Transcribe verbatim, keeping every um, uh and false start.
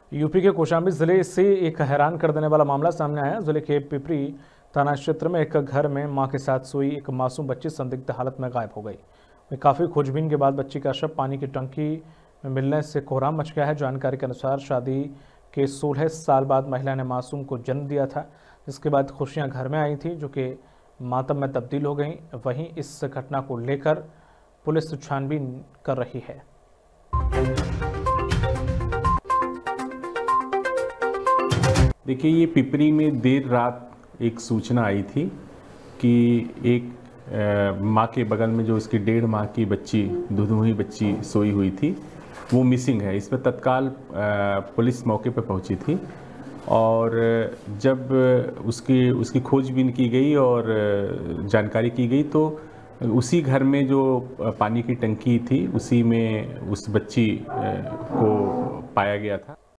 UP के कौशाम्बी जिले से एक हैरान कर देने वाला मामला सामने आया। जिले के पिपरी थाना क्षेत्र में एक घर में मां के साथ सोई एक मासूम बच्ची संदिग्ध हालत में गायब हो गई। काफी खोजबीन के बाद बच्ची का शव पानी की टंकी में मिलने से कोहराम मच गया है। जानकारी के अनुसार शादी के सोलह साल बाद महिला ने मासूम को जन्म दिया था, जिसके बाद खुशियां घर में आई थी, जो कि मातम में तब्दील हो गई। वहीं इस घटना को लेकर पुलिस छानबीन कर रही है। देखिए, ये पिपरी में देर रात एक सूचना आई थी कि एक माँ के बगल में जो इसकी डेढ़ माह की बच्ची दुधुही बच्ची सोई हुई थी, वो मिसिंग है। इस पर तत्काल पुलिस मौके पर पहुंची थी और जब उसकी उसकी खोजबीन की गई और जानकारी की गई तो उसी घर में जो पानी की टंकी थी, उसी में उस बच्ची को पाया गया था।